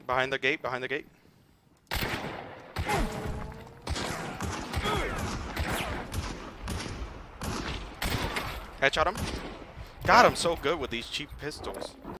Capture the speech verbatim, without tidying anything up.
Behind the gate, behind the gate. Headshot him. God, I'm so good with these cheap pistols.